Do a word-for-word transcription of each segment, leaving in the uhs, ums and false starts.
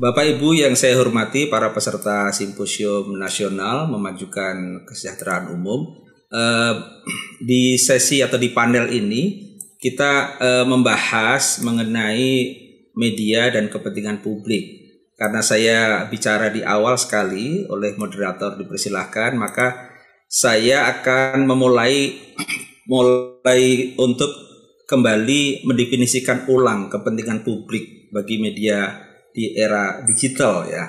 Bapak Ibu yang saya hormati, para peserta Simposium Nasional Memajukan Kesejahteraan Umum, eh, di sesi atau di panel ini kita eh, membahas mengenai media dan kepentingan publik. Karena saya bicara di awal sekali oleh moderator dipersilahkan, maka saya akan memulai mulai untuk kembali mendefinisikan ulang kepentingan publik bagi media di era digital ya.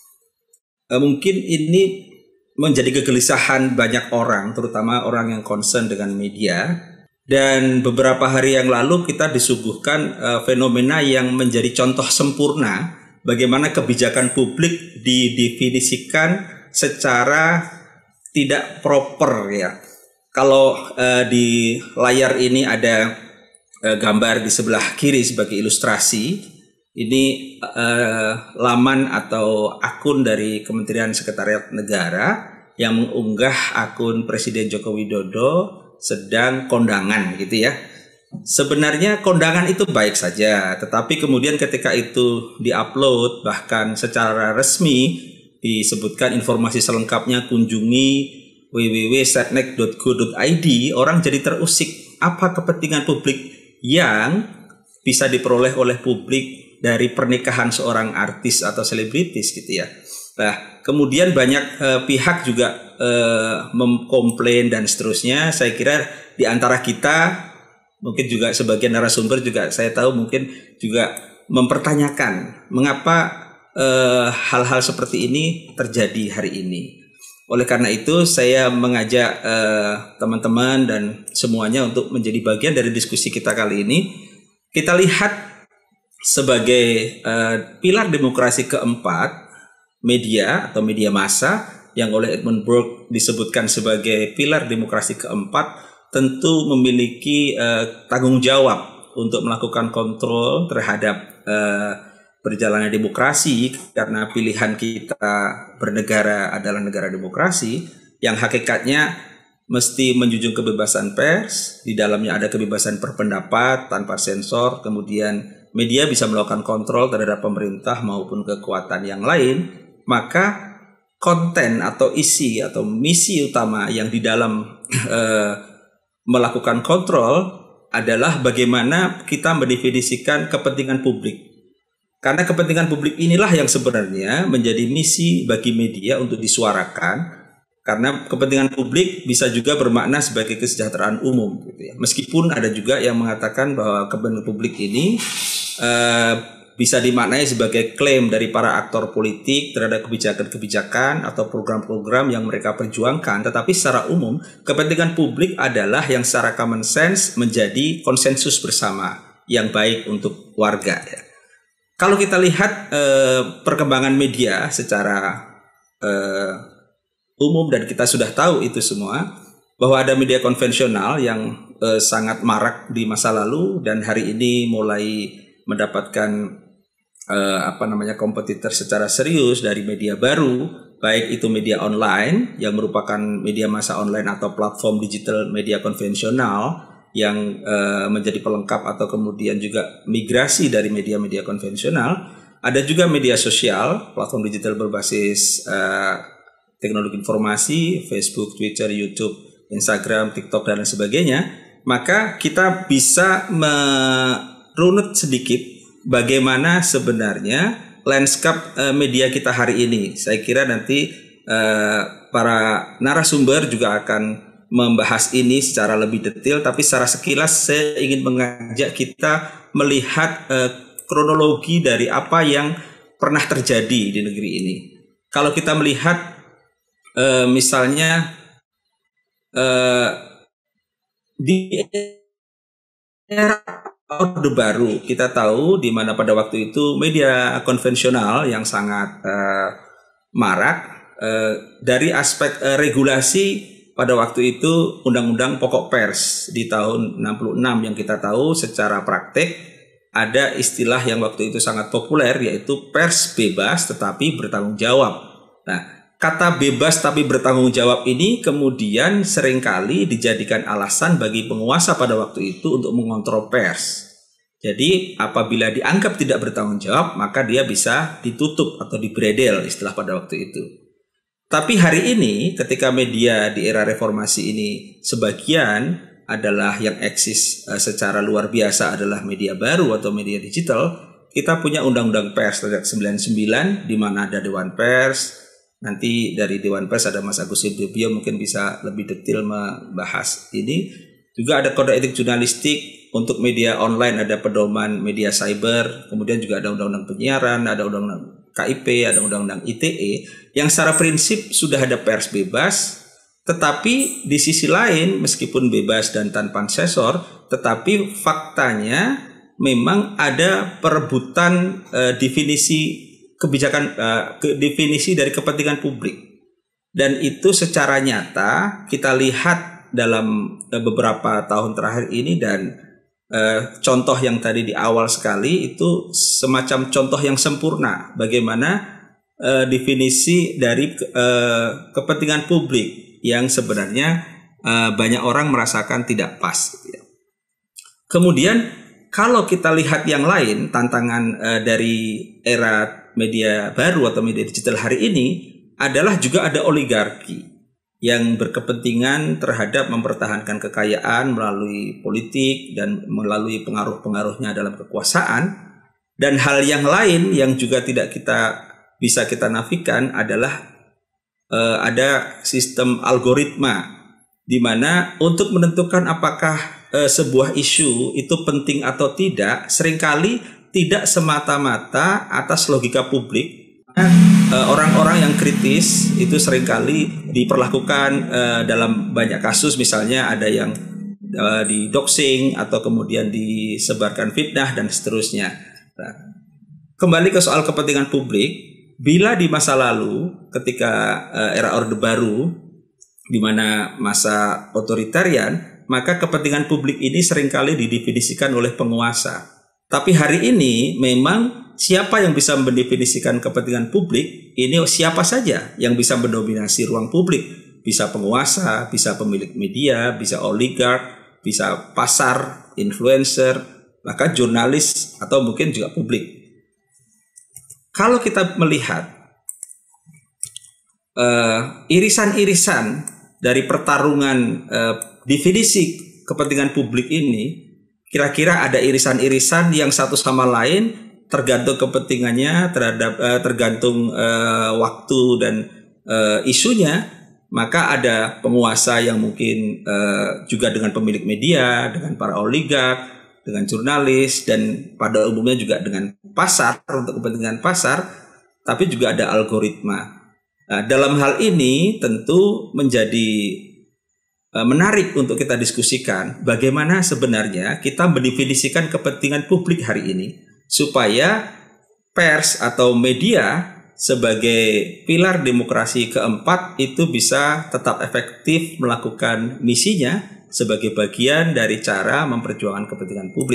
E, mungkin ini menjadi kegelisahan banyak orang, terutama orang yang concern dengan media. Dan beberapa hari yang lalu kita disuguhkan e, fenomena yang menjadi contoh sempurna bagaimana kebijakan publik didefinisikan secara tidak proper ya. Kalau e, di layar ini ada e, gambar di sebelah kiri sebagai ilustrasi. Ini uh, laman atau akun dari Kementerian Sekretariat Negara yang mengunggah akun Presiden Joko Widodo sedang kondangan gitu ya. Sebenarnya kondangan itu baik saja, tetapi kemudian ketika itu diupload bahkan secara resmi disebutkan informasi selengkapnya kunjungi w w w titik setnek titik go titik i d, orang jadi terusik apa kepentingan publik yang bisa diperoleh oleh publik dari pernikahan seorang artis atau selebritis gitu ya. Nah, kemudian banyak eh, pihak juga eh, mengkomplain dan seterusnya. Saya kira di antara kita, mungkin juga sebagian narasumber juga saya tahu mungkin juga mempertanyakan mengapa eh, hal-hal seperti ini terjadi hari ini. Oleh karena itu saya mengajak eh, teman-teman dan semuanya untuk menjadi bagian dari diskusi kita kali ini. Kita lihat sebagai uh, pilar demokrasi keempat, media atau media massa yang oleh Edmund Burke disebutkan sebagai pilar demokrasi keempat tentu memiliki uh, tanggung jawab untuk melakukan kontrol terhadap uh, perjalanan demokrasi, karena pilihan kita bernegara adalah negara demokrasi yang hakikatnya mesti menjunjung kebebasan pers, di dalamnya ada kebebasan berpendapat tanpa sensor, kemudian media bisa melakukan kontrol terhadap pemerintah maupun kekuatan yang lain, maka konten atau isi atau misi utama yang di dalam eh, melakukan kontrol adalah bagaimana kita mendefinisikan kepentingan publik. Karena kepentingan publik inilah yang sebenarnya menjadi misi bagi media untuk disuarakan, karena kepentingan publik bisa juga bermakna sebagai kesejahteraan umum gitu ya. Meskipun ada juga yang mengatakan bahwa kepentingan publik ini Uh, bisa dimaknai sebagai klaim dari para aktor politik terhadap kebijakan-kebijakan atau program-program yang mereka perjuangkan, tetapi secara umum kepentingan publik adalah yang secara common sense menjadi konsensus bersama yang baik untuk warga ya. Kalau kita lihat uh, perkembangan media secara uh, umum, dan kita sudah tahu itu semua, bahwa ada media konvensional yang uh, sangat marak di masa lalu dan hari ini mulai mendapatkan eh, apa namanya kompetitor secara serius dari media baru, baik itu media online yang merupakan media massa online atau platform digital media konvensional yang eh, menjadi pelengkap atau kemudian juga migrasi dari media-media konvensional. Ada juga media sosial, platform digital berbasis eh, teknologi informasi, Facebook, Twitter, YouTube, Instagram, TikTok dan lain sebagainya. Maka kita bisa me runut sedikit bagaimana sebenarnya landscape uh, media kita hari ini. Saya kira nanti uh, para narasumber juga akan membahas ini secara lebih detail, tapi secara sekilas saya ingin mengajak kita melihat uh, kronologi dari apa yang pernah terjadi di negeri ini. Kalau kita melihat uh, misalnya uh, di era Orde Baru, kita tahu di mana pada waktu itu media konvensional yang sangat uh, marak uh, dari aspek uh, regulasi. Pada waktu itu Undang-Undang Pokok Pers di tahun enam puluh enam yang kita tahu secara praktek ada istilah yang waktu itu sangat populer, yaitu pers bebas tetapi bertanggung jawab. Nah, kata bebas tapi bertanggung jawab ini kemudian seringkali dijadikan alasan bagi penguasa pada waktu itu untuk mengontrol pers. Jadi apabila dianggap tidak bertanggung jawab, maka dia bisa ditutup atau dibredel istilah pada waktu itu. Tapi hari ini ketika media di era reformasi ini sebagian adalah yang eksis uh, secara luar biasa adalah media baru atau media digital, kita punya undang-undang pers sejak sembilan puluh sembilan di mana ada Dewan Pers. Nanti dari Dewan Pers ada Mas Agus Sudibyo mungkin bisa lebih detail membahas ini. Juga ada kode etik jurnalistik, untuk media online ada pedoman media cyber, kemudian juga ada undang-undang penyiaran, ada undang-undang K I P, ada undang-undang I T E, yang secara prinsip sudah ada pers bebas, tetapi di sisi lain meskipun bebas dan tanpa sensor, tetapi faktanya memang ada perebutan eh, definisi kebijakan, eh, ke, definisi dari kepentingan publik. Dan itu secara nyata kita lihat dalam beberapa tahun terakhir ini, dan eh, contoh yang tadi di awal sekali itu semacam contoh yang sempurna bagaimana eh, definisi dari eh, kepentingan publik yang sebenarnya eh, banyak orang merasakan tidak pas. Gitu ya. Kemudian kalau kita lihat yang lain, tantangan eh, dari era media baru atau media digital hari ini adalah juga ada oligarki yang berkepentingan terhadap mempertahankan kekayaan melalui politik dan melalui pengaruh-pengaruhnya dalam kekuasaan. Dan hal yang lain yang juga tidak kita bisa kita nafikan adalah eh, ada sistem algoritma di mana untuk menentukan apakah eh, sebuah isu itu penting atau tidak seringkali tidak semata-mata atas logika publik. Orang-orang yang kritis itu seringkali diperlakukan uh, dalam banyak kasus, misalnya ada yang uh, di doxing atau kemudian disebarkan fitnah dan seterusnya. Nah, kembali ke soal kepentingan publik, bila di masa lalu ketika uh, era Orde Baru di mana masa otoritarian, maka kepentingan publik ini seringkali didefinisikan oleh penguasa. Tapi hari ini memang siapa yang bisa mendefinisikan kepentingan publik, ini siapa saja yang bisa mendominasi ruang publik. Bisa penguasa, bisa pemilik media, bisa oligark, bisa pasar, influencer, bahkan jurnalis atau mungkin juga publik. Kalau kita melihat uh, irisan-irisan dari pertarungan uh, definisi kepentingan publik ini, kira-kira ada irisan-irisan yang satu sama lain tergantung kepentingannya, terhadap uh, tergantung uh, waktu dan uh, isunya, maka ada penguasa yang mungkin uh, juga dengan pemilik media, dengan para oligark, dengan jurnalis, dan pada umumnya juga dengan pasar untuk kepentingan pasar, tapi juga ada algoritma. Nah, dalam hal ini tentu menjadi uh, menarik untuk kita diskusikan bagaimana sebenarnya kita mendefinisikan kepentingan publik hari ini, supaya pers atau media sebagai pilar demokrasi keempat itu bisa tetap efektif melakukan misinya sebagai bagian dari cara memperjuangkan kepentingan publik.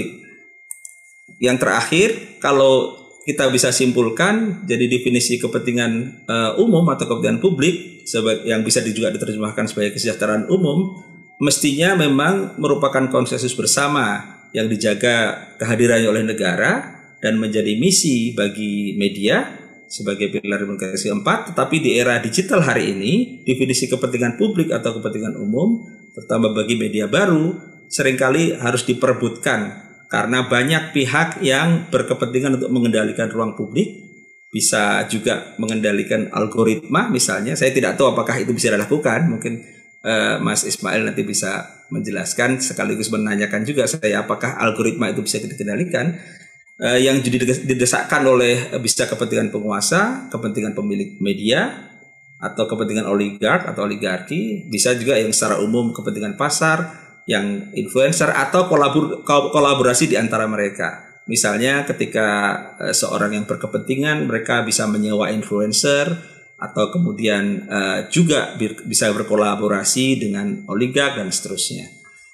Yang terakhir, kalau kita bisa simpulkan, jadi definisi kepentingan uh, umum atau kepentingan publik yang bisa juga diterjemahkan sebagai kesejahteraan umum, mestinya memang merupakan konsensus bersama yang dijaga kehadirannya oleh negara dan menjadi misi bagi media sebagai pilar demokrasi keempat. Tetapi di era digital hari ini, definisi kepentingan publik atau kepentingan umum, terutama bagi media baru, seringkali harus diperebutkan karena banyak pihak yang berkepentingan untuk mengendalikan ruang publik, bisa juga mengendalikan algoritma misalnya. Saya tidak tahu apakah itu bisa dilakukan, mungkin uh, Mas Ismail nanti bisa menjelaskan sekaligus menanyakan juga saya apakah algoritma itu bisa dikendalikan. Uh, yang jadi didesakkan oleh uh, bisa kepentingan penguasa, kepentingan pemilik media, atau kepentingan oligark atau oligarki, bisa juga yang secara umum kepentingan pasar, yang influencer, atau kolabor, kolaborasi di antara mereka. Misalnya ketika uh, seorang yang berkepentingan, mereka bisa menyewa influencer, atau kemudian uh, juga bir, bisa berkolaborasi dengan oligark dan seterusnya.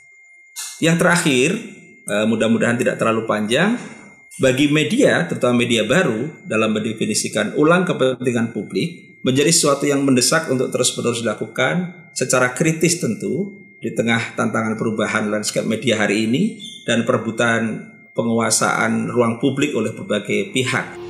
Yang terakhir, uh, mudah-mudahan tidak terlalu panjang, bagi media, terutama media baru, dalam mendefinisikan ulang kepentingan publik menjadi sesuatu yang mendesak untuk terus-menerus dilakukan secara kritis tentu di tengah tantangan perubahan landscape media hari ini dan perebutan penguasaan ruang publik oleh berbagai pihak.